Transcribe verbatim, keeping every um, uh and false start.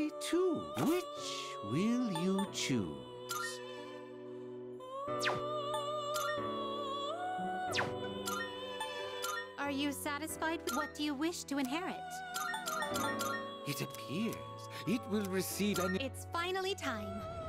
I too. Which will you choose? Are you satisfied? What do you wish to inherit? It appears it will receive an... It's finally time.